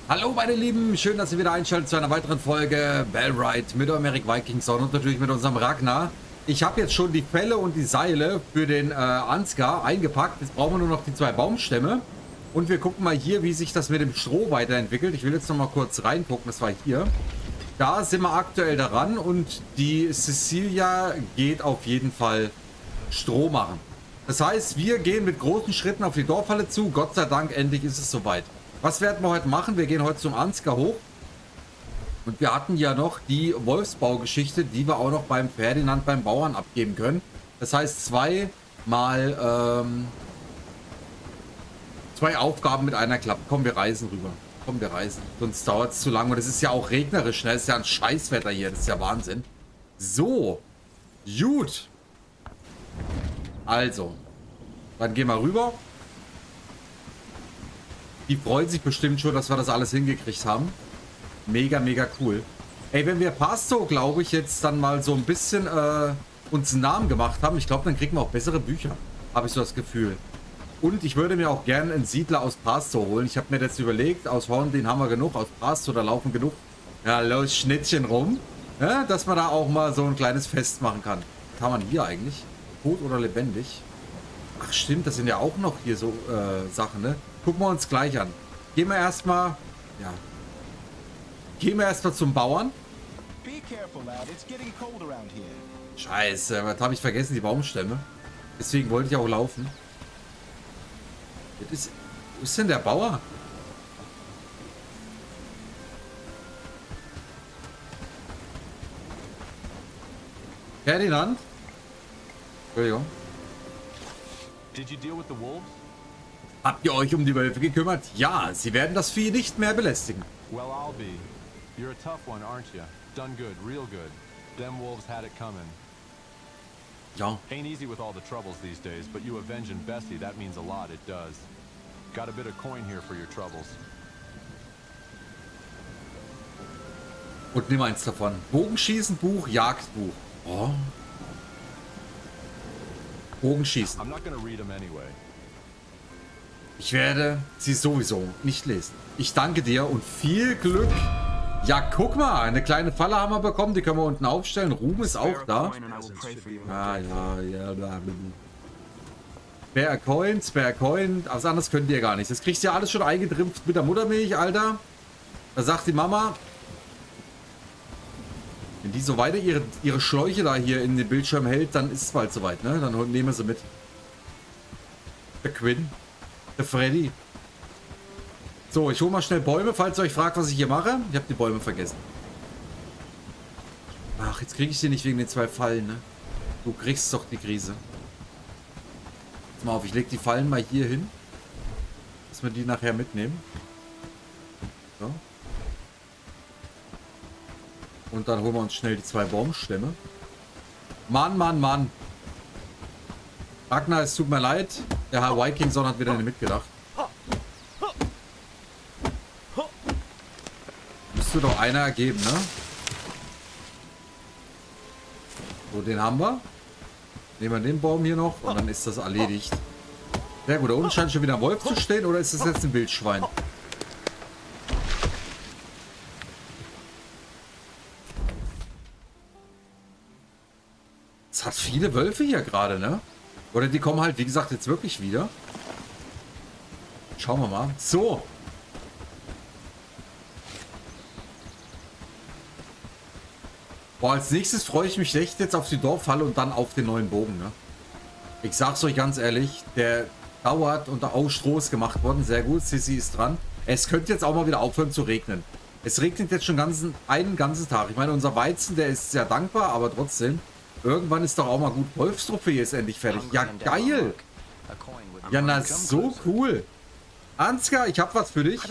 Hallo meine Lieben, schön, dass ihr wieder einschaltet zu einer weiteren Folge Bellride mit eurem Eric Vikingson und natürlich mit unserem Ragnar. Ich habe jetzt schon die Felle und die Seile für den Ansgar eingepackt. Jetzt brauchen wir nur noch die 2 Baumstämme. Und wir gucken mal hier, wie sich das mit dem Stroh weiterentwickelt. Ich will jetzt noch mal kurz reingucken, das war hier. Da sind wir aktuell daran und die Cecilia geht auf jeden Fall Stroh machen. Das heißt, wir gehen mit großen Schritten auf die Dorfhalle zu. Gott sei Dank, endlich ist es soweit. Was werden wir heute machen? Wir gehen heute zum Ansgar hoch. Und wir hatten ja noch die Wolfsbaugeschichte, die wir auch noch beim Ferdinand beim Bauern abgeben können. Das heißt, 2 Aufgaben mit einer Klappe. Komm, wir reisen rüber. Komm, wir reisen. Sonst dauert es zu lange. Und es ist ja auch regnerisch. Ne? Es ist ja ein Scheißwetter hier. Das ist ja Wahnsinn. So. Gut. Also. Dann gehen wir rüber. Die freuen sich bestimmt schon, dass wir das alles hingekriegt haben. Mega, mega cool. Ey, wenn wir Pasto, glaube ich, jetzt dann mal so ein bisschen uns einen Namen gemacht haben, ich glaube, dann kriegen wir auch bessere Bücher. Habe ich so das Gefühl. Und ich würde mir auch gerne einen Siedler aus Pasto holen. Ich habe mir jetzt überlegt, aus Horn, den haben wir genug. Aus Pasto, da laufen genug. Ja, los, Schnittchen rum. Ja, dass man da auch mal so ein kleines Fest machen kann. Was kann man hier eigentlich? Tot oder lebendig? Ach stimmt, das sind ja auch noch hier so Sachen, ne? Gucken wir uns gleich an. Gehen wir erstmal, ja. Gehen wir erstmal zum Bauern. Scheiße, was habe ich vergessen? Die Baumstämme. Deswegen wollte ich auch laufen. Wo ist denn der Bauer? Ferdinand? Entschuldigung. Did you deal with the wolves? Habt ihr euch um die Wölfe gekümmert? Ja, sie werden das Vieh nicht mehr belästigen. Well, I'll be. You're a tough one, aren't you? Done good, real good. Them wolves had it coming. Ja. Ain't easy with all the troubles these days, but you avenging Bessie, that means a lot, it does. Got a bit of coin here for your troubles. Und nimm eins davon. Bogenschießen, Buch, Jagdbuch. Oh. Bogenschießen. I'm not gonna read them anyway. Ich werde sie sowieso nicht lesen. Ich danke dir und viel Glück. Ja, guck mal, eine kleine Falle haben wir bekommen. Die können wir unten aufstellen. Ruhm ist auch da. Ah, ja. Spare Coin. Was anderes könnt ihr gar nicht. Das kriegst du ja alles schon eingedrimpft mit der Muttermilch, Alter. Da sagt die Mama, wenn die so weiter ihre Schläuche da hier in den Bildschirm hält, dann ist es bald soweit, ne? Dann nehmen wir sie mit. Der Quinn. Der Freddy. So, ich hole mal schnell Bäume, falls ihr euch fragt, was ich hier mache. Ich habe die Bäume vergessen. Ach, jetzt kriege ich sie nicht wegen den 2 Fallen, ne? Du kriegst doch die Krise. Pass mal auf, ich lege die Fallen mal hier hin. Dass wir die nachher mitnehmen. So. Und dann holen wir uns schnell die 2 Baumstämme. Mann. Ragnar, es tut mir leid. Der Herr Vikingson hat wieder nicht mitgedacht. Müsste doch einer ergeben, ne? So, den haben wir. Nehmen wir den Baum hier noch und dann ist das erledigt. Sehr gut, da unten scheint schon wieder ein Wolf zu stehen, oder ist das jetzt ein Wildschwein? Es hat viele Wölfe hier gerade, ne? Oder die kommen halt, wie gesagt, jetzt wirklich wieder. Schauen wir mal. So. Boah, als nächstes freue ich mich echt jetzt auf die Dorfhalle und dann auf den neuen Bogen, ne? Ich sag's euch ganz ehrlich, der dauert und auch Stroh ist gemacht worden. Sehr gut, Sissi ist dran. Es könnte jetzt auch mal wieder aufhören zu regnen. Es regnet jetzt schon einen ganzen Tag. Ich meine, unser Weizen, der ist sehr dankbar, aber trotzdem. Irgendwann ist doch auch mal gut. Wolfstrophäe ist endlich fertig. Ja, geil. Ja, na, so cool. Ansgar, ich hab was für dich.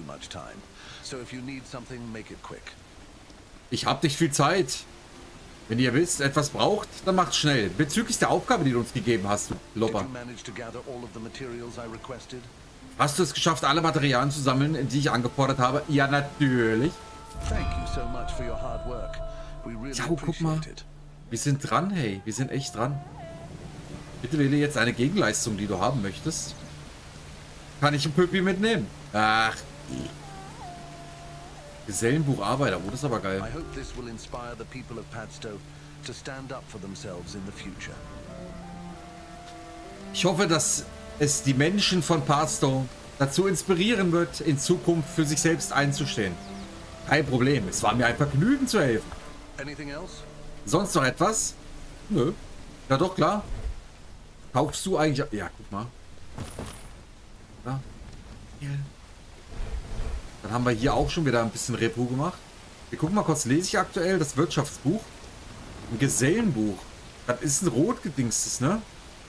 Ich hab nicht viel Zeit. Wenn ihr wisst, etwas braucht, dann macht schnell. Bezüglich der Aufgabe, die du uns gegeben hast, du Lopper. Hast du es geschafft, alle Materialien zu sammeln, die ich angefordert habe? Ja, natürlich. Ja, guck mal. Wir sind dran, hey. Wir sind echt dran. Bitte wähle jetzt eine Gegenleistung, die du haben möchtest. Kann ich ein Püppi mitnehmen? Ach. Gesellenbuch Arbeiter. Oh, das ist aber geil. I hope this will inspire the people of Padstow to stand up for themselves in the future. Ich hoffe, dass es die Menschen von Padstow dazu inspirieren wird, in Zukunft für sich selbst einzustehen. Kein Problem. Es war mir ein Vergnügen zu helfen. Anything else? Sonst noch etwas? Nö. Ja doch, klar. Kaufst du eigentlich... Ja, guck mal. Ja. Dann haben wir hier auch schon wieder ein bisschen Repo gemacht. Wir gucken mal kurz, lese ich aktuell das Wirtschaftsbuch? Ein Gesellenbuch. Das ist ein rotgedingstes, ne?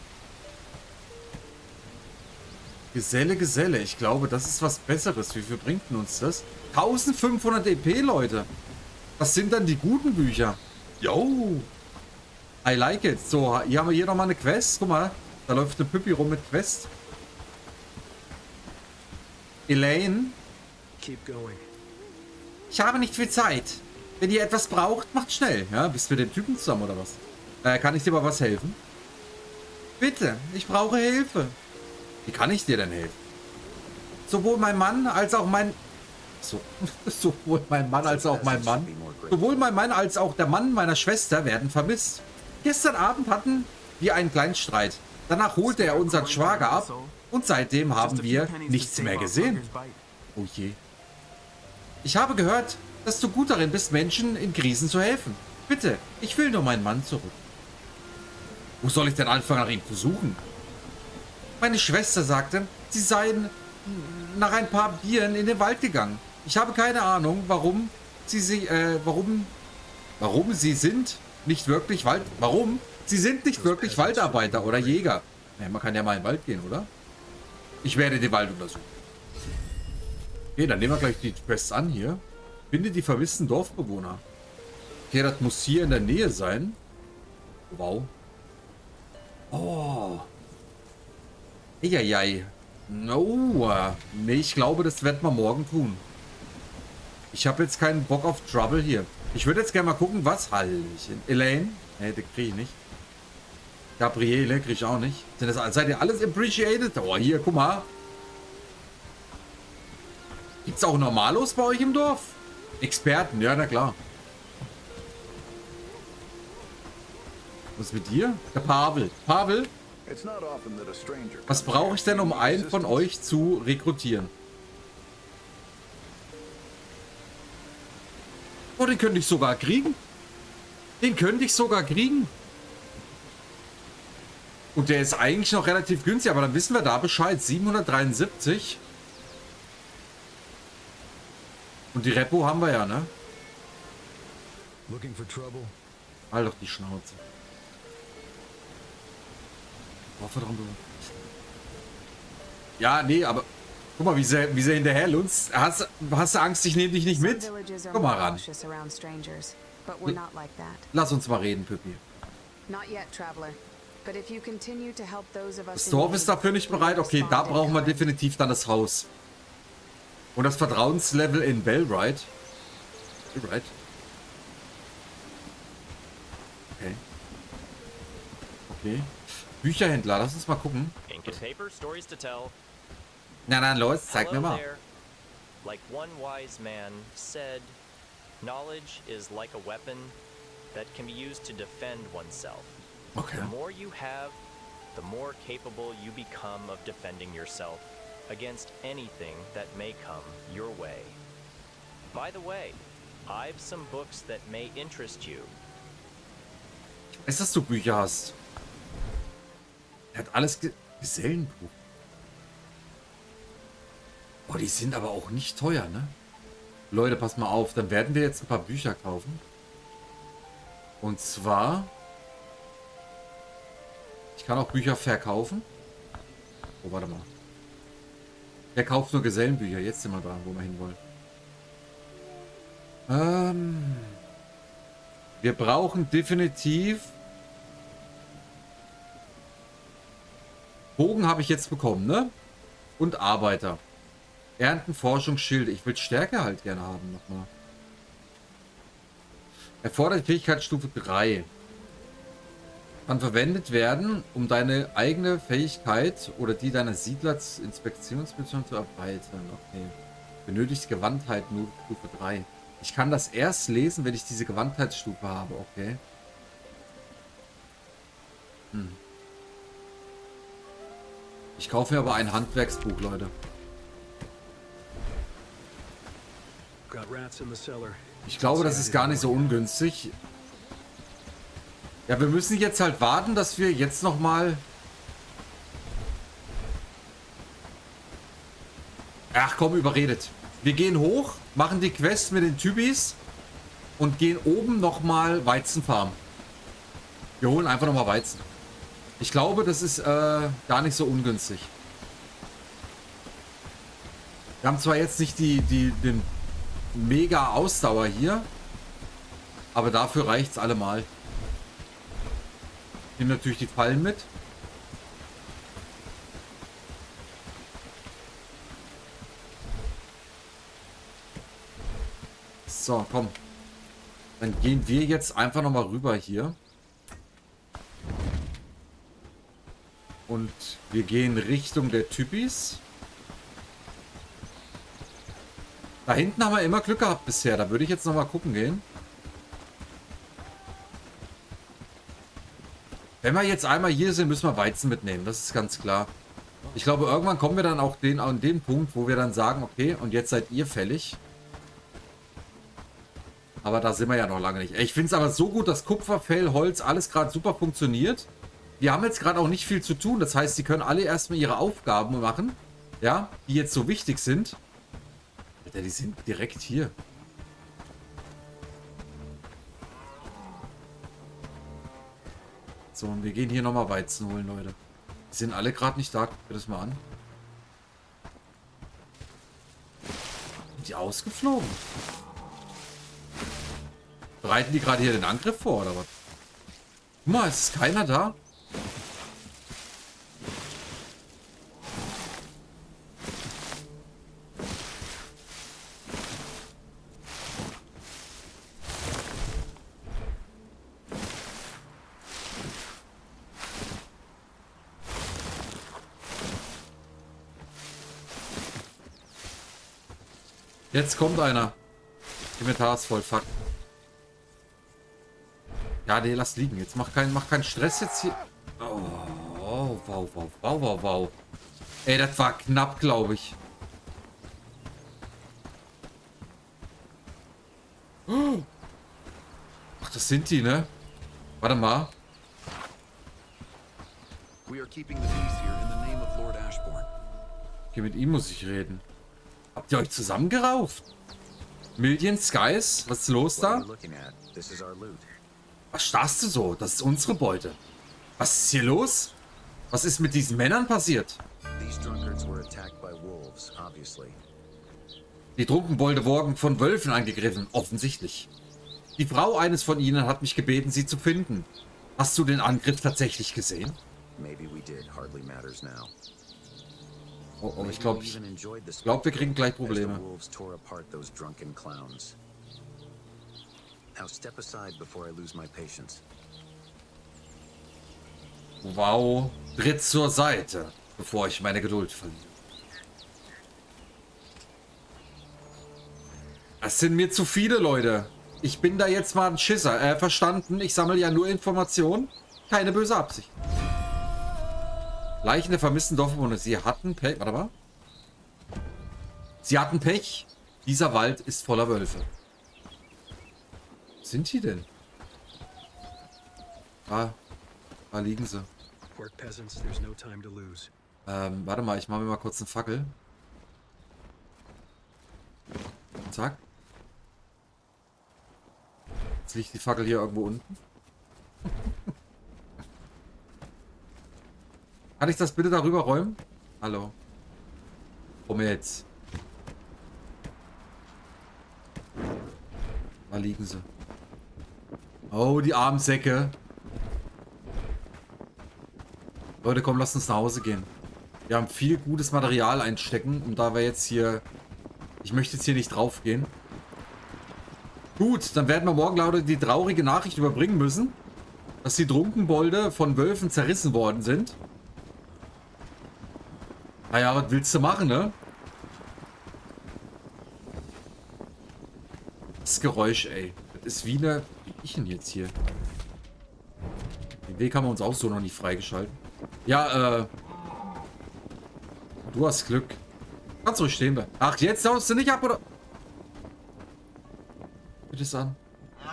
Geselle, Geselle. Ich glaube, das ist was Besseres. Wie viel bringt denn uns das? 1500 EP, Leute. Das sind dann die guten Bücher. Yo. I like it. So, hier haben wir hier nochmal eine Quest. Guck mal, da läuft eine Püppi rum mit Quest. Elaine. Keep going. Ich habe nicht viel Zeit. Wenn ihr etwas braucht, macht schnell. Ja, bist du mit dem Typen zusammen oder was? Kann ich dir mal was helfen? Bitte, ich brauche Hilfe. Wie kann ich dir denn helfen? Sowohl mein Mann als auch mein... sowohl mein Mann als auch mein Mann. Sowohl mein Mann als auch der Mann meiner Schwester werden vermisst. Gestern Abend hatten wir einen kleinen Streit. Danach holte er unseren Schwager ab und seitdem haben wir nichts mehr gesehen. Oh je. Ich habe gehört, dass du gut darin bist, Menschen in Krisen zu helfen. Bitte, ich will nur meinen Mann zurück. Wo soll ich denn anfangen, nach ihm zu suchen? Meine Schwester sagte, sie seien nach ein paar Bieren in den Wald gegangen. Ich habe keine Ahnung, warum sie sind nicht wirklich Waldarbeiter oder Jäger. Ja, man kann ja mal in den Wald gehen, oder? Ich werde den Wald untersuchen. Okay, dann nehmen wir gleich die Quests an hier. Finde die vermissten Dorfbewohner. Okay, das muss hier in der Nähe sein. Wow. Oh. Eieiei. No. Nee, ich glaube, das werden wir morgen tun. Ich habe jetzt keinen Bock auf Trouble hier. Ich würde jetzt gerne mal gucken, was Hallöchen. Elaine? Nee, den kriege ich nicht. Gabriele kriege ich auch nicht. Seid ihr alles appreciated? Oh, hier, guck mal. Gibt es auch Normalos bei euch im Dorf? Experten, ja, na klar. Was ist mit dir? Der Pavel. Pavel? Was brauche ich denn, um einen von euch zu rekrutieren? Oh, den könnte ich sogar kriegen. Den könnte ich sogar kriegen. Und der ist eigentlich noch relativ günstig, aber dann wissen wir da Bescheid. 773. Und die Repo haben wir ja, ne? Halt doch die Schnauze. Oh, verdammt. Ja, nee, aber guck mal, wie sie hinterher lunzt. Hast du Angst, ich nehme dich nicht mit? Komm mal ran. Lass uns mal reden, Püppi. Das Dorf ist dafür nicht bereit. Okay, da brauchen wir definitiv dann das Haus. Und das Vertrauenslevel in Bellwright. Bellwright. Okay. Okay. Bücherhändler, lass uns mal gucken. Na dann los, zeig mir mal. Like one wise man said, knowledge is like a weapon that can be used to defend oneself. Okay. The more you have, the more capable you become of defending yourself against anything that may come your way. By the way, I've some books that may interest you. Ich weiß, dass du Bücher hast. Er hat alles Gesellenbuch. Oh, die sind aber auch nicht teuer, ne? Leute, passt mal auf. Dann werden wir jetzt ein paar Bücher kaufen. Und zwar... Ich kann auch Bücher verkaufen. Oh, warte mal. Wer kauft nur Gesellenbücher? Jetzt sind wir da, wo wir hinwollen. Wir brauchen definitiv... Bogen habe ich jetzt bekommen, ne? Und Arbeiter. Ernten, Forschung, Schilde. Ich will Stärke halt gerne haben nochmal. Erfordert Fähigkeitsstufe 3. Kann verwendet werden, um deine eigene Fähigkeit oder die deiner Siedlerinspektionsmission zu erweitern. Okay. Benötigt Gewandtheit nur Stufe 3. Ich kann das erst lesen, wenn ich diese Gewandtheitsstufe habe. Okay. Ich kaufe mir aber ein Handwerksbuch, Leute. Ich glaube, das ist gar nicht so ungünstig. Ja, wir müssen jetzt halt warten, dass wir jetzt nochmal... Ach komm, überredet. Wir gehen hoch, machen die Quest mit den Typis und gehen oben nochmal Weizen farmen. Wir holen einfach nochmal Weizen. Ich glaube, das ist gar nicht so ungünstig. Wir haben zwar jetzt nicht den mega Ausdauer hier, aber dafür reicht es allemal. Nehmen natürlich die Fallen mit. So, komm. Dann gehen wir jetzt einfach nochmal rüber hier. Und wir gehen Richtung der Typis. Da hinten haben wir immer Glück gehabt bisher. Da würde ich jetzt nochmal gucken gehen. Wenn wir jetzt einmal hier sind, müssen wir Weizen mitnehmen. Das ist ganz klar. Ich glaube, irgendwann kommen wir dann auch an den Punkt, wo wir dann sagen, okay, und jetzt seid ihr fällig. Aber da sind wir ja noch lange nicht. Ich finde es aber so gut, dass Kupfer, Fell, Holz, alles gerade super funktioniert. Die haben jetzt gerade auch nicht viel zu tun. Das heißt, die können alle erstmal ihre Aufgaben machen. Ja, die jetzt so wichtig sind. Alter, die sind direkt hier. So, und wir gehen hier nochmal Weizen holen, Leute. Die sind alle gerade nicht da. Guck dir das mal an. Sind die ausgeflogen? Bereiten die gerade hier den Angriff vor, oder was? Guck mal, ist keiner da? Jetzt kommt einer. Inventar ist voll, fuck. Ja, nee, lass liegen. Jetzt mach keinen Stress jetzt hier. Oh, wow. Ey, das war knapp, glaube ich. Ach, das sind die, ne? Warte mal. Okay, mit ihm muss ich reden. Habt ihr euch zusammengerauft? Million Skies? Was ist los da? Was starrst du so? Das ist unsere Beute. Was ist hier los? Was ist mit diesen Männern passiert? Die Trunkenbolde wurden von Wölfen angegriffen, offensichtlich. Die Frau eines von ihnen hat mich gebeten, sie zu finden. Hast du den Angriff tatsächlich gesehen? Oh, ich glaube, wir kriegen gleich Probleme. Wow, tritt zur Seite, bevor ich meine Geduld verliere. Das sind mir zu viele, Leute. Ich bin da jetzt mal ein Schisser. Verstanden, ich sammle ja nur Informationen. Keine böse Absicht. Leichen der vermissten Dorfbewohner. Sie hatten Pech. Warte mal. Sie hatten Pech. Dieser Wald ist voller Wölfe. Was sind die denn? Da liegen sie. Warte mal, ich mache mir mal kurz eine Fackel. Zack. Jetzt liegt die Fackel hier irgendwo unten. Kann ich das bitte darüber räumen? Hallo. Komm jetzt. Da liegen sie. Oh, die armen Säcke. Leute, komm, lasst uns nach Hause gehen. Wir haben viel gutes Material einstecken. Und da wir jetzt hier... Ich möchte jetzt hier nicht drauf gehen. Gut, dann werden wir morgen lauter die traurige Nachricht überbringen müssen, dass die Trunkenbolde von Wölfen zerrissen worden sind. Naja, was willst du machen, ne? Das Geräusch, ey. Das ist wie eine... Wie ich denn jetzt hier? Den Weg haben wir uns auch so noch nicht freigeschalten. Ja, du hast Glück. Kannst ruhig stehen bleiben. Ach, jetzt haust du nicht ab, oder? Bitte es an.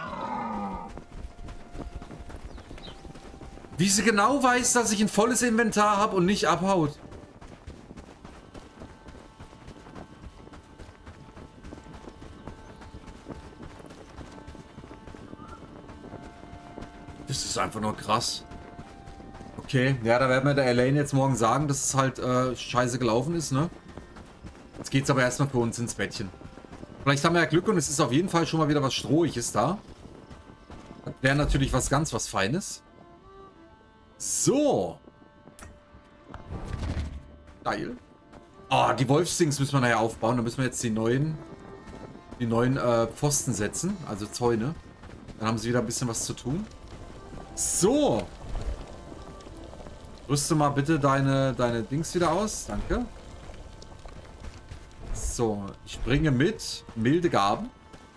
Wie sie genau weiß, dass ich ein volles Inventar habe und nicht abhaut. Das ist einfach nur krass. Okay, ja, da werden wir der Elaine jetzt morgen sagen, dass es halt scheiße gelaufen ist, ne? Jetzt geht's aber erstmal für uns ins Bettchen. Vielleicht haben wir ja Glück und es ist auf jeden Fall schon mal wieder was Strohiges da. Das wäre natürlich was Feines. So. Geil. Ah, die Wolfsdings müssen wir nachher aufbauen. Da müssen wir jetzt die neuen Pfosten setzen, also Zäune. Dann haben sie wieder ein bisschen was zu tun. So. Rüste mal bitte deine Dings wieder aus. Danke. So, ich bringe mit milde Gaben.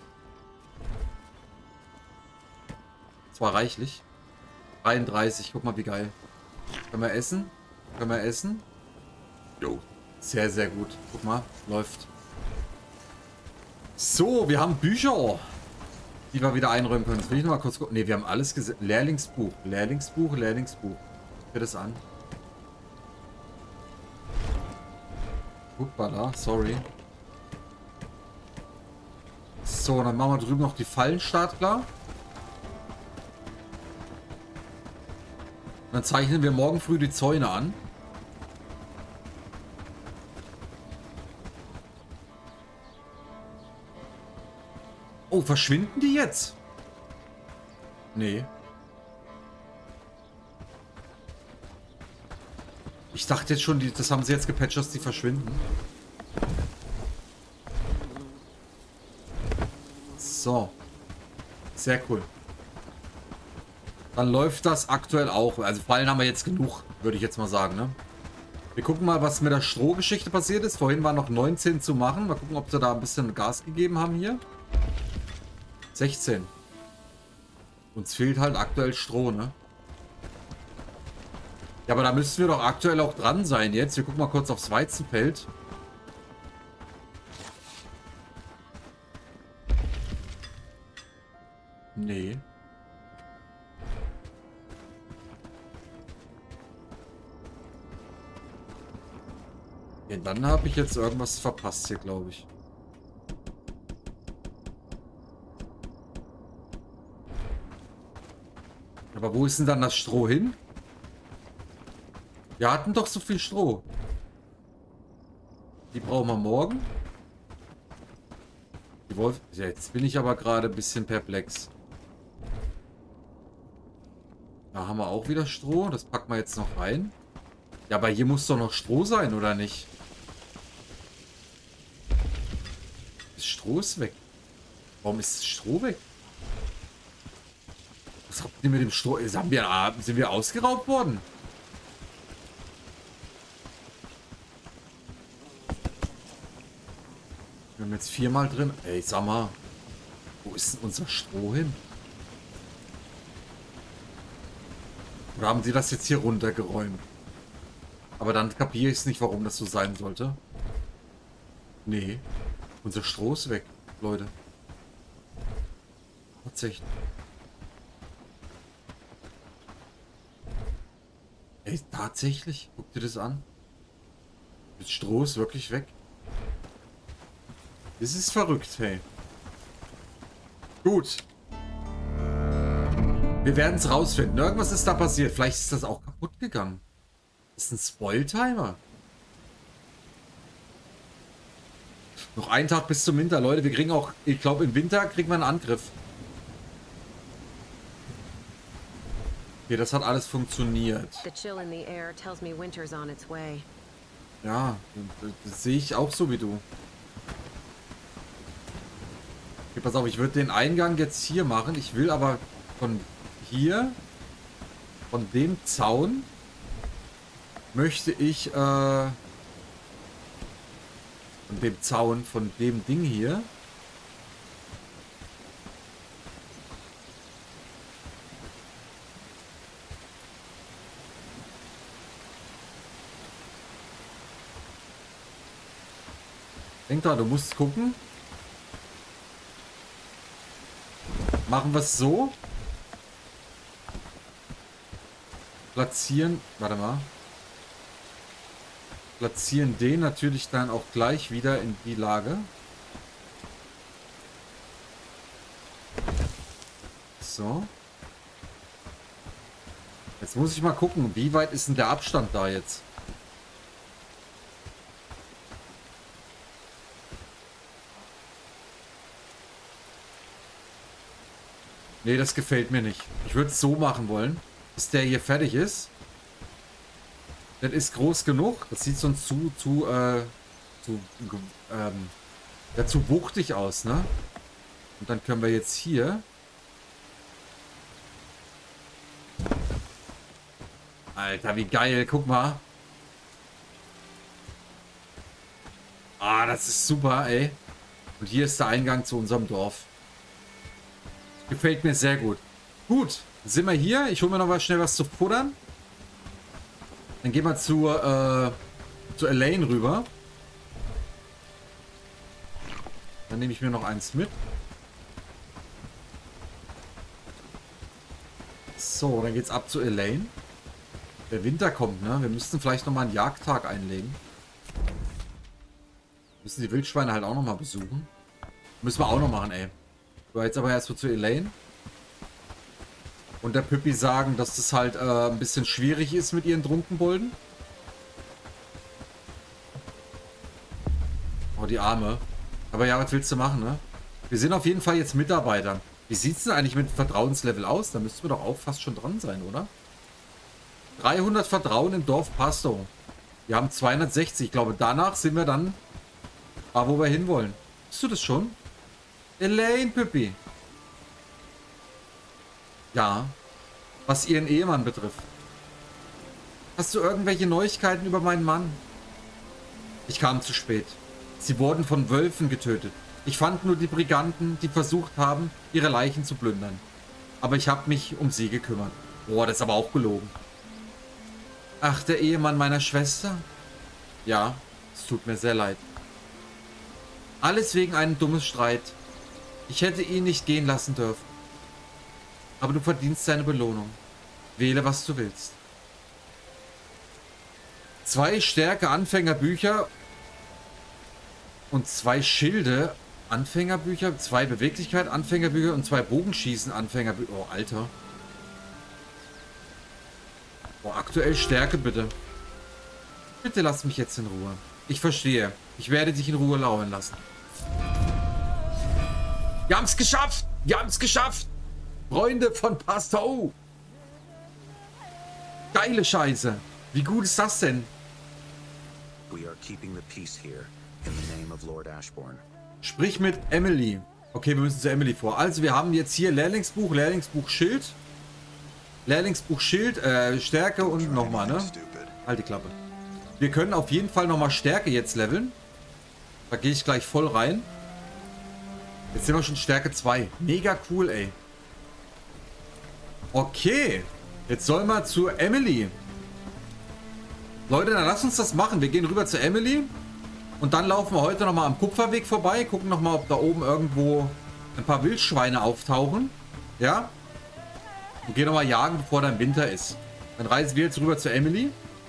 Das war reichlich. 33, guck mal wie geil. Können wir essen? Können wir essen? Jo, sehr, sehr gut. Guck mal, läuft. So, wir haben Bücher, die wir wieder einräumen können. Das will ich noch mal kurz gucken. Ne, wir haben alles gesehen. Lehrlingsbuch. Hör das an. Hoppala, sorry. So, dann machen wir drüben noch die Fallenstart klar. Dann zeichnen wir morgen früh die Zäune an. Oh, verschwinden die jetzt? Nee. Ich dachte jetzt schon, das haben sie jetzt gepatcht, dass die verschwinden. So. Sehr cool. Dann läuft das aktuell auch. Also Fallen haben wir jetzt genug, würde ich jetzt mal sagen, ne? Wir gucken mal, was mit der Strohgeschichte passiert ist. Vorhin waren noch 19 zu machen. Mal gucken, ob sie da ein bisschen Gas gegeben haben hier. 16. Uns fehlt halt aktuell Stroh, ne? Ja, aber da müssten wir doch aktuell auch dran sein jetzt. Wir gucken mal kurz aufs Weizenfeld. Nee. Ja, dann habe ich jetzt irgendwas verpasst hier, glaube ich. Aber wo ist denn dann das Stroh hin? Wir hatten doch so viel Stroh. Die brauchen wir morgen. Die Wolf. Ja, jetzt bin ich aber gerade ein bisschen perplex. Da haben wir auch wieder Stroh. Das packen wir jetzt noch rein. Ja, aber hier muss doch noch Stroh sein, oder nicht? Das Stroh ist weg. Warum ist das Stroh weg? Was habt ihr mit dem Stroh? Sind wir ausgeraubt worden? Wir haben jetzt 4-mal drin. Ey, sag mal. Wo ist denn unser Stroh hin? Oder haben sie das jetzt hier runtergeräumt? Aber dann kapiere ich es nicht, warum das so sein sollte. Nee. Unser Stroh ist weg, Leute. Tatsächlich. Ey, tatsächlich? Guck dir das an. Das Stroh ist wirklich weg. Das ist verrückt, hey. Gut. Wir werden es rausfinden. Irgendwas ist da passiert. Vielleicht ist das auch kaputt gegangen. Das ist ein Spoil-Timer. Noch einen Tag bis zum Winter, Leute. Wir kriegen auch, ich glaube, im Winter kriegen wir einen Angriff. Okay, das hat alles funktioniert. Ja, das sehe ich auch so wie du. Okay, pass auf, ich würde den Eingang jetzt hier machen. Ich will aber von hier, von dem Zaun, möchte ich, von dem Zaun, von dem Ding hier, Denk dran, du musst gucken. Machen wir es so. Platzieren. Warte mal. Platzieren den natürlich dann auch gleich wieder in die Lage. So. Jetzt muss ich mal gucken, wie weit ist denn der Abstand da jetzt? Nee, das gefällt mir nicht. Ich würde es so machen wollen, dass der hier fertig ist. Das ist groß genug. Das sieht sonst ja, zu wuchtig aus, ne? Und dann können wir jetzt hier... Alter, wie geil. Guck mal. Ah, das ist super, ey. Und hier ist der Eingang zu unserem Dorf. Gefällt mir sehr gut. Gut, sind wir hier. Ich hole mir noch mal schnell was zu futtern. Dann gehen wir zu Elaine rüber. Dann nehme ich mir noch eins mit. So, dann geht's ab zu Elaine. Der Winter kommt, ne? Wir müssten vielleicht noch mal einen Jagdtag einlegen. Müssen die Wildschweine halt auch noch mal besuchen. Müssen wir auch noch machen, ey. So, jetzt aber erst so zu Elaine. Und der Püppi sagen, dass das halt ein bisschen schwierig ist mit ihren Trunkenbolden. Oh, die Arme. Aber ja, was willst du machen, ne? Wir sind auf jeden Fall jetzt Mitarbeiter. Wie sieht es denn eigentlich mit Vertrauenslevel aus? Da müssten wir doch auch fast schon dran sein, oder? 300 Vertrauen im Dorf Pastow. Wir haben 260. Ich glaube, danach sind wir dann da, wo wir hinwollen. Bist du das schon? Elaine, Püppi. Ja. Was ihren Ehemann betrifft. Hast du irgendwelche Neuigkeiten über meinen Mann? Ich kam zu spät. Sie wurden von Wölfen getötet. Ich fand nur die Briganten, die versucht haben, ihre Leichen zu plündern. Aber ich habe mich um sie gekümmert. Boah, das ist aber auch gelogen. Ach, der Ehemann meiner Schwester? Ja, es tut mir sehr leid. Alles wegen einem dummen Streit. Ich hätte ihn nicht gehen lassen dürfen. Aber du verdienst deine Belohnung. Wähle, was du willst. 2 Stärke Anfängerbücher und 2 Schilde Anfängerbücher, 2 Beweglichkeit Anfängerbücher und 2 Bogenschießen Anfängerbücher. Oh, Alter. Oh, aktuell Stärke, bitte. Bitte lass mich jetzt in Ruhe. Ich verstehe. Ich werde dich in Ruhe lauern lassen. Wir haben es geschafft! Wir haben es geschafft! Freunde von Pastow! Geile Scheiße! Wie gut ist das denn? We are keeping the peace here in the name of Lord Ashbourne. Sprich mit Emily. Okay, wir müssen zu Emily vor. Also wir haben jetzt hier Lehrlingsbuch, Lehrlingsbuch Schild. Lehrlingsbuch Schild, Stärke und nochmal, ne? Halt die Klappe. Wir können auf jeden Fall nochmal Stärke jetzt leveln. Da gehe ich gleich voll rein. Jetzt sind wir schon Stärke 2. Mega cool, ey. Okay. Jetzt sollen wir zu Emily. Leute, dann lasst uns das machen. Wir gehen rüber zu Emily. Und dann laufen wir heute nochmal am Kupferweg vorbei. Gucken nochmal, ob da oben irgendwo ein paar Wildschweine auftauchen. Ja. Und gehen nochmal jagen, bevor dann Winter ist. Dann reisen wir jetzt rüber zu Emily.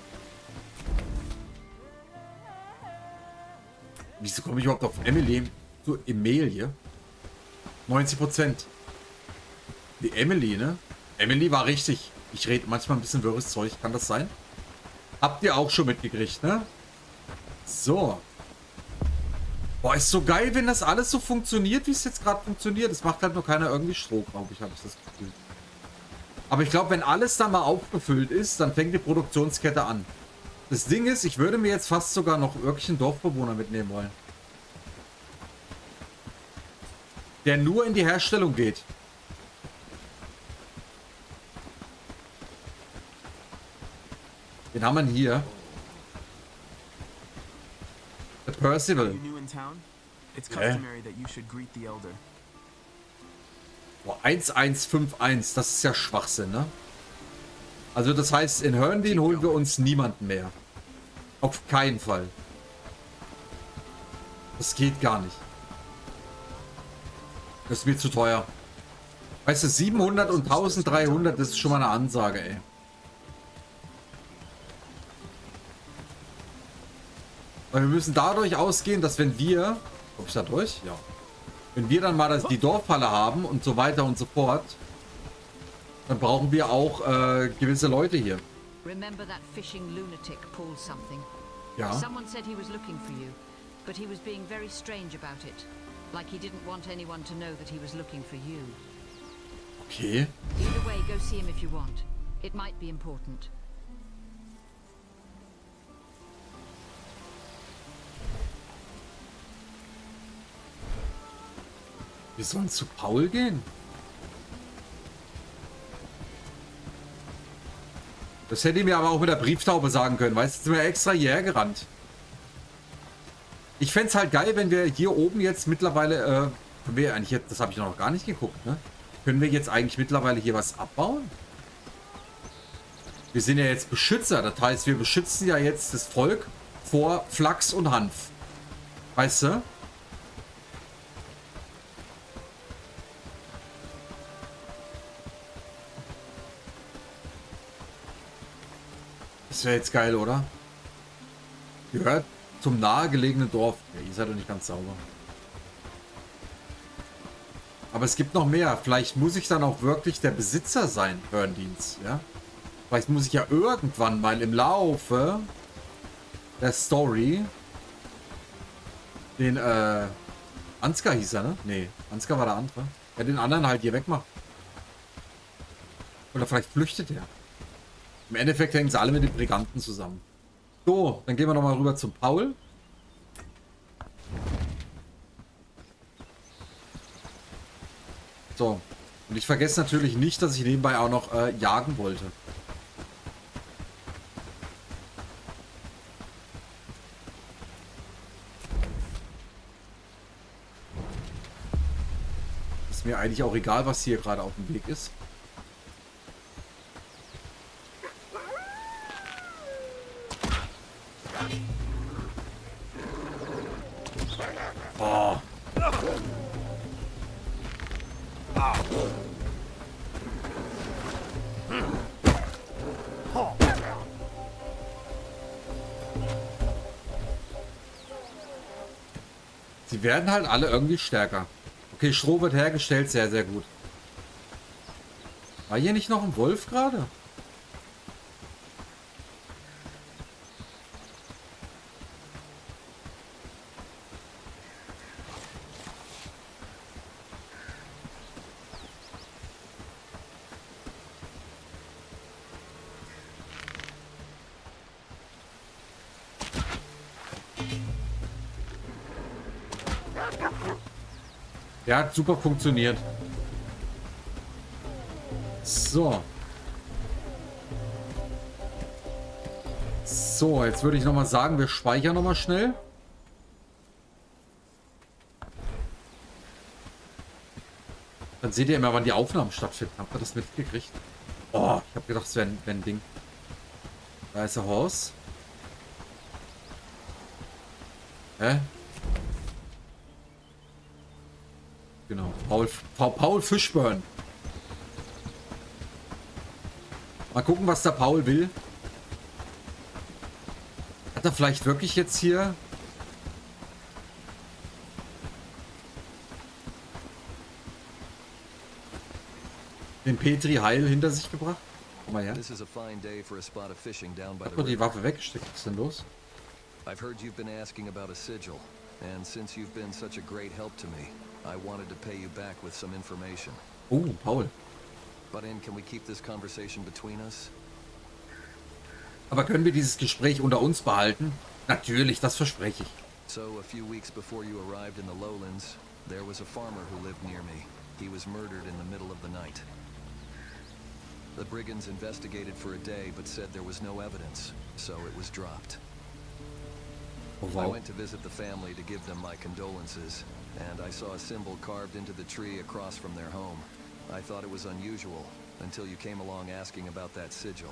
Wieso komme ich überhaupt auf Emily? Zu Emilie. 90%. Die Emily, ne? Emily war richtig. Ich rede manchmal ein bisschen wirres Zeug. Kann das sein? Habt ihr auch schon mitgekriegt, ne? So. Boah, ist so geil, wenn das alles so funktioniert, wie es jetzt gerade funktioniert. Es macht halt nur keiner irgendwie Stroh, glaube ich, habe ich das Gefühl. Aber ich glaube, wenn alles dann mal aufgefüllt ist, dann fängt die Produktionskette an. Das Ding ist, ich würde mir jetzt fast sogar noch wirklich einen Dorfbewohner mitnehmen wollen. Der nur in die Herstellung geht. Wen haben wir denn hier? Der Percival. Boah, 1151, das ist ja Schwachsinn, ne? Also das heißt, in Herndeen holen wir uns niemanden mehr. Auf keinen Fall. Das geht gar nicht. Das ist mir zu teuer. Weißt du, 700 und 1300, das ist schon mal eine Ansage, ey. Weil wir müssen dadurch ausgehen, dass wenn wir... Komm ich da durch? Ja. Wenn wir dann mal die Dorfhalle haben und so weiter und so fort, dann brauchen wir auch gewisse Leute hier. Remember that fishing lunatic pulled something? Ja. Someone said he was looking for you, but he was being very strange about it. Like he didn't want anyone to know that he was looking for you. Okay. Either way, go see him if you want. It might be important. Wir sollen zu Paul gehen. Das hätte ich mir aber auch mit der Brieftaube sagen können. Weißt du, jetzt sind wir extra hierher gerannt. Ich fände es halt geil, wenn wir hier oben jetzt mittlerweile, können wir eigentlich jetzt, das habe ich noch gar nicht geguckt, ne? Können wir jetzt eigentlich mittlerweile hier was abbauen? Wir sind ja jetzt Beschützer, das heißt, wir beschützen ja jetzt das Volk vor Flachs und Hanf. Weißt du? Das wäre jetzt geil, oder? Gehört zum nahegelegenen Dorf. Ja, ihr seid doch nicht ganz sauber. Aber es gibt noch mehr. Vielleicht muss ich dann auch wirklich der Besitzer sein, Hörndienst. Ja? Vielleicht muss ich ja irgendwann mal im Laufe der Story den, Ansgar hieß er, ne? Nee, Ansgar war der andere. Ja, den anderen halt hier wegmachen. Oder vielleicht flüchtet er. Im Endeffekt hängen sie alle mit den Briganten zusammen. So, dann gehen wir nochmal rüber zum Paul. So, und ich vergesse natürlich nicht, dass ich nebenbei auch noch jagen wollte. Ist mir eigentlich auch egal, was hier gerade auf dem Weg ist. Oh. Sie werden halt alle irgendwie stärker. Okay, Stroh wird hergestellt, sehr, sehr gut. War hier nicht noch ein Wolf gerade? Ja, hat super funktioniert. So. So, jetzt würde ich noch mal sagen, wir speichern noch mal schnell. Dann seht ihr immer, wann die Aufnahmen stattfinden. Habt ihr das mitgekriegt? Oh, ich habe gedacht, es wäre ein Ding. Da ist der Horse. Hä? Genau, Paul Fishburne. Mal gucken, was der Paul will. Hat er vielleicht wirklich jetzt hier den Petri heil hinter sich gebracht? Komm mal her. Hat man die Waffe weggesteckt? Was ist denn los? I've heard you've been asking about a sigil, and since you've been such a great help to me, I wanted to pay you back with some information. Oh, Paul. But can we keep this conversation between us? Aber können wir dieses Gespräch unter uns behalten? Natürlich, das verspreche ich. So, a few weeks before you arrived in the lowlands, there was a farmer who lived near me. He was murdered in the middle of the night. The brigands investigated for a day, but said there was no evidence, so it was dropped. Oh, wow. I went to visit the family to give them my condolences, and I saw a symbol carved into the tree across from their home. I thought it was unusual, until you came along asking about that sigil.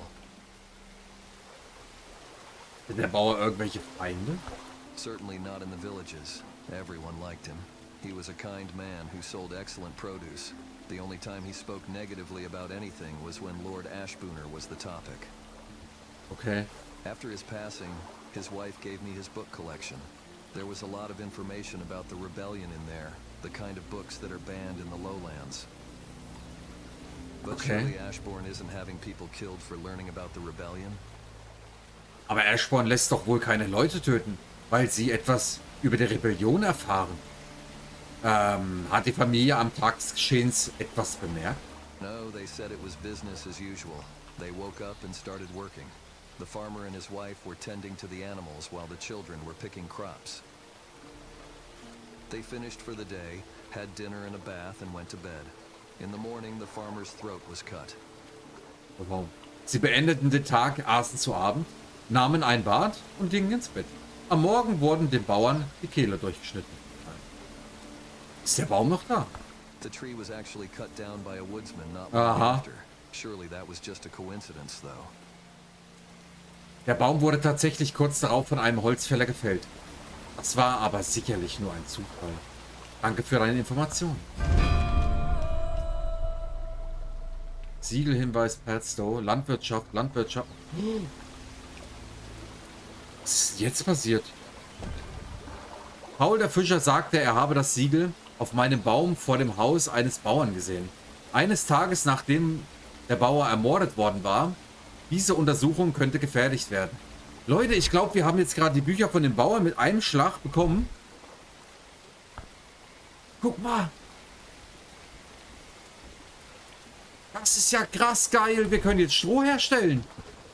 Hat der Bauer irgendwelche Feinde? Certainly not in the villages. Everyone liked him. He was a kind man who sold excellent produce. The only time he spoke negatively about anything was when Lord Ashbooner was the topic. Okay. After his passing, his wife gave me his book collection. There was a lot of information about the rebellion in there, the kind of books that are banned in the lowlands. But surely Ashbourne isn't having people killed for learning about the rebellion? Aber Ashbourne lässt doch wohl keine Leute töten, weil sie etwas über die Rebellion erfahren. Hat die Familie am Tag des Geschehens etwas bemerkt? No, they said it was business as usual. They woke up and started working. The farmer and his wife were tending to the animals while the children were picking crops. They finished for the day, had dinner and a bath, and went to bed. In the morning, the farmer's throat was cut. Wow. Sie beendeten den Tag, aßen zu Abend, nahmen ein Bad und gingen ins Bett. Am Morgen wurden den Bauern die Kehle durchgeschnitten. Ist der Baum noch da? The tree was actually cut down by a woodsman not long after. Surely that was just a coincidence, though. Der Baum wurde tatsächlich kurz darauf von einem Holzfäller gefällt. Das war aber sicherlich nur ein Zufall. Danke für deine Information. Siegelhinweis Padstow, Landwirtschaft. Was ist jetzt passiert? Paul der Fischer sagte, er habe das Siegel auf meinem Baum vor dem Haus eines Bauern gesehen. Eines Tages, nachdem der Bauer ermordet worden war. Diese Untersuchung könnte gefährlich werden. Leute, ich glaube, wir haben jetzt gerade die Bücher von dem Bauern mit einem Schlag bekommen. Guck mal. Das ist ja krass geil. Wir können jetzt Stroh herstellen.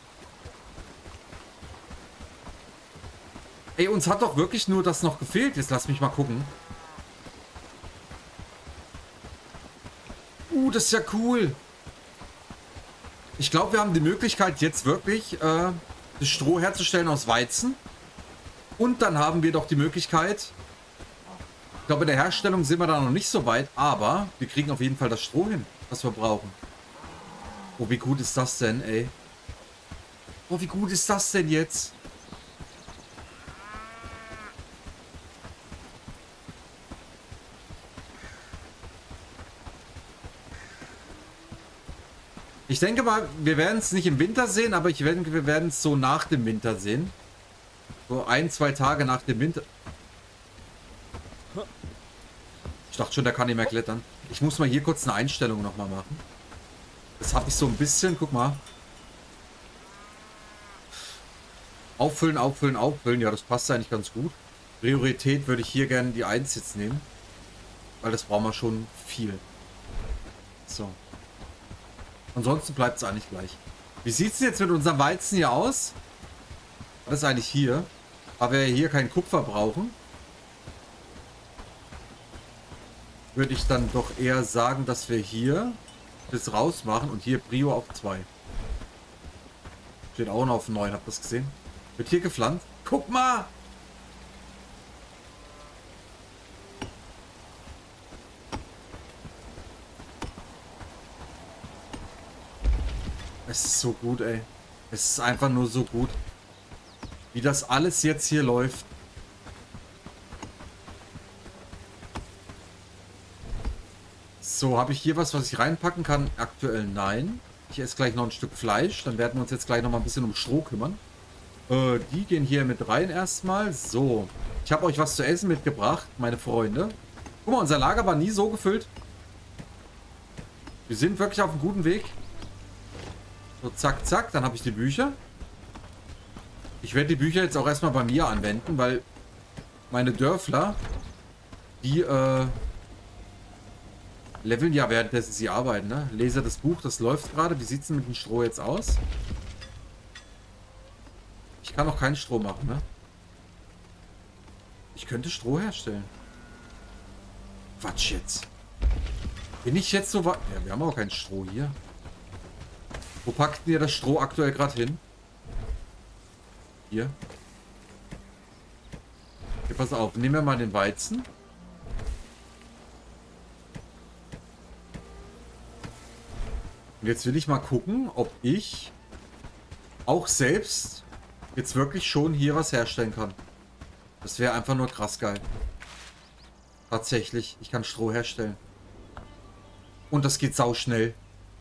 Ey, uns hat doch wirklich nur das noch gefehlt. Jetzt lass mich mal gucken. Das ist ja cool. Ich glaube, wir haben die Möglichkeit, jetzt wirklich das Stroh herzustellen aus Weizen. Und dann haben wir doch die Möglichkeit, ich glaube, in der Herstellung sind wir da noch nicht so weit, aber wir kriegen auf jeden Fall das Stroh hin, was wir brauchen. Oh, wie gut ist das denn, ey? Oh, wie gut ist das denn jetzt? Ich denke mal, wir werden es nicht im Winter sehen, aber ich denke, wir werden es so nach dem Winter sehen. So 1-2 Tage nach dem Winter. Ich dachte schon, der kann nicht mehr klettern. Ich muss mal hier kurz eine Einstellung nochmal machen. Das habe ich so ein bisschen, guck mal. Auffüllen, auffüllen, auffüllen. Ja, das passt eigentlich ganz gut. Priorität würde ich hier gerne die 1 jetzt nehmen. Weil das brauchen wir schon viel. So. Ansonsten bleibt es eigentlich gleich. Wie sieht es jetzt mit unserem Weizen hier aus? Das ist eigentlich hier. Aber wir hier kein Kupfer brauchen, würde ich dann doch eher sagen, dass wir hier das rausmachen und hier Prio auf 2. Steht auch noch auf 9, habt ihr das gesehen? Wird hier gepflanzt. Guck mal! Es ist so gut, ey. Es ist einfach nur so gut. Wie das alles jetzt hier läuft. So, habe ich hier was ich reinpacken kann? Aktuell nein. Ich esse gleich noch ein Stück Fleisch. Dann werden wir uns jetzt gleich noch mal ein bisschen um Stroh kümmern. Die gehen hier mit rein erstmal. So. Ich habe euch was zu essen mitgebracht, meine Freunde. Guck mal, unser Lager war nie so gefüllt. Wir sind wirklich auf einem guten Weg. So, zack, zack. Dann habe ich die Bücher. Ich werde die Bücher jetzt auch erstmal bei mir anwenden, weil meine Dörfler, die leveln ja währenddessen sie arbeiten, ne? Lese das Buch, das läuft gerade. Wie sieht es denn mit dem Stroh jetzt aus? Ich kann noch keinen Stroh machen, ne? Ich könnte Stroh herstellen. Quatsch jetzt. Bin ich jetzt so weit? Ja, wir haben aber kein Stroh hier. Wo packt ihr das Stroh aktuell gerade hin? Hier. Okay, pass auf. Nehmen wir mal den Weizen. Und jetzt will ich mal gucken, ob ich auch selbst jetzt wirklich schon hier was herstellen kann. Das wäre einfach nur krass geil. Tatsächlich. Ich kann Stroh herstellen. Und das geht sauschnell.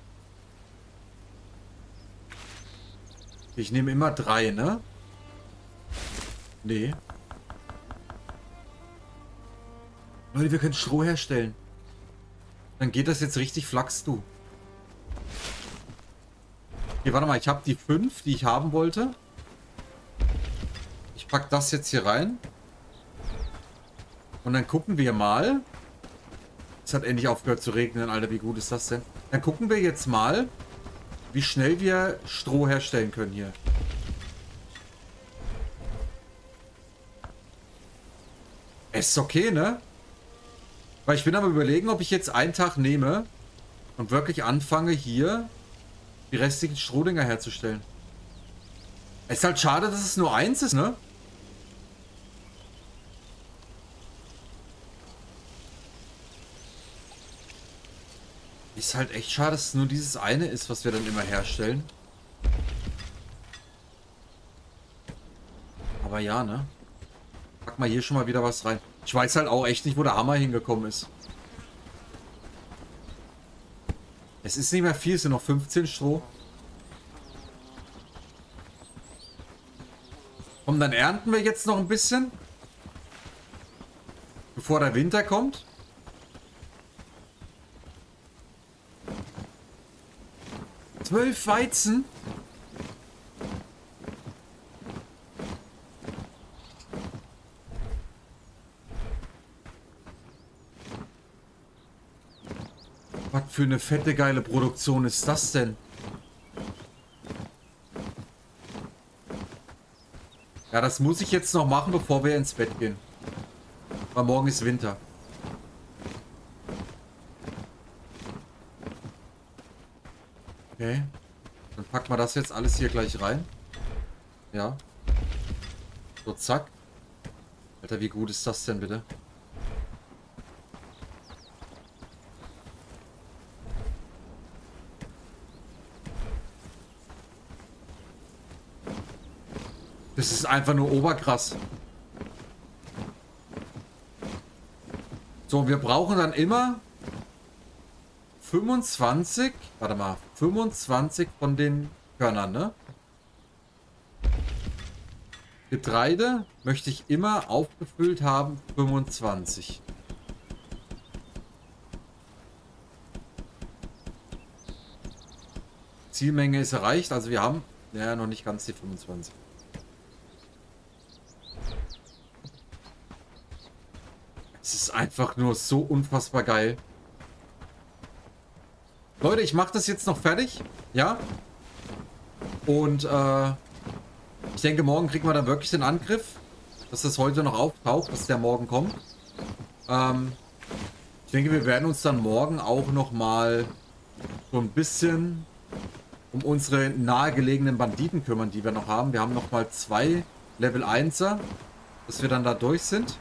Ich nehme immer 3, ne? Nee. Leute, wir können Stroh herstellen. Dann geht das jetzt richtig flax, du. Okay, warte mal. Ich habe die 5, die ich haben wollte. Ich packe das jetzt hier rein. Und dann gucken wir mal. Es hat endlich aufgehört zu regnen, Alter. Wie gut ist das denn? Dann gucken wir jetzt mal, wie schnell wir Stroh herstellen können hier. Es ist okay, ne? Weil ich bin aber überlegen, ob ich jetzt einen Tag nehme und wirklich anfange, hier die restlichen Strohdinger herzustellen. Es ist halt schade, dass es nur 1 ist, ne? Ist halt echt schade, dass es nur dieses eine ist, was wir dann immer herstellen. Aber ja, ne? Pack mal hier schon mal wieder was rein. Ich weiß halt auch echt nicht, wo der Hammer hingekommen ist. Es ist nicht mehr viel, es sind noch 15 Stroh. Und dann ernten wir jetzt noch ein bisschen. Bevor der Winter kommt. Zwölf Weizen. Was für eine fette, geile Produktion ist das denn? Ja, das muss ich jetzt noch machen, bevor wir ins Bett gehen. Weil morgen ist Winter. Okay. Dann packen wir das jetzt alles hier gleich rein. Ja. So, zack. Alter, wie gut ist das denn bitte? Das ist einfach nur oberkrass. So, wir brauchen dann immer 25, warte mal, 25 von den Körnern, ne? Getreide möchte ich immer aufgefüllt haben, 25. Zielmenge ist erreicht, also wir haben ja noch nicht ganz die 25. Es ist einfach nur so unfassbar geil. Leute, ich mache das jetzt noch fertig. Ja. Und ich denke, morgen kriegen wir dann wirklich den Angriff. Dass das heute noch auftaucht, dass der morgen kommt. Ich denke, wir werden uns dann morgen auch noch mal so ein bisschen um unsere nahegelegenen Banditen kümmern, die wir noch haben. Wir haben noch mal 2 Level 1er, dass wir dann da durch sind.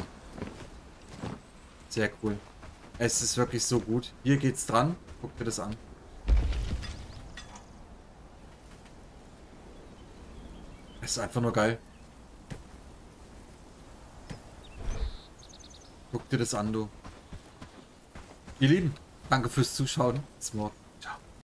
Sehr cool. Es ist wirklich so gut. Hier geht's dran. Guck dir das an. Es ist einfach nur geil. Guck dir das an, du. Ihr Lieben, danke fürs Zuschauen. Bis morgen.